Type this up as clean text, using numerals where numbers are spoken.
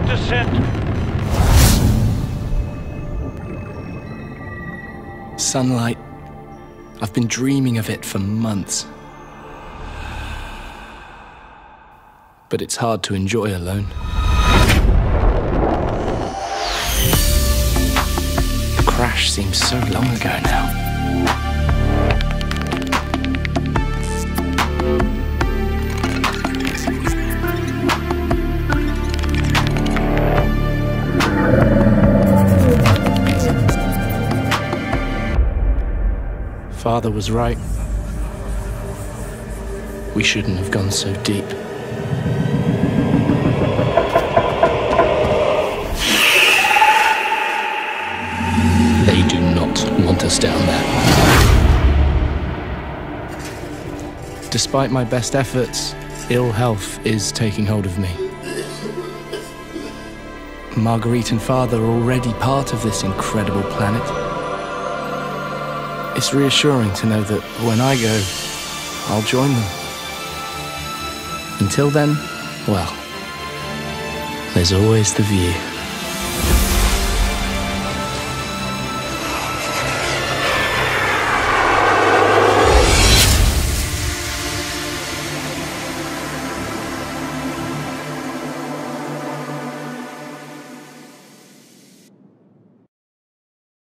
descent. Sunlight. I've been dreaming of it for months. But it's hard to enjoy alone. The crash seems so long ago now. Father was right. We shouldn't have gone so deep. They do not want us down there. Despite my best efforts, ill health is taking hold of me. Marguerite and Father are already part of this incredible planet. It's reassuring to know that when I go, I'll join them. Until then, well, there's always the view.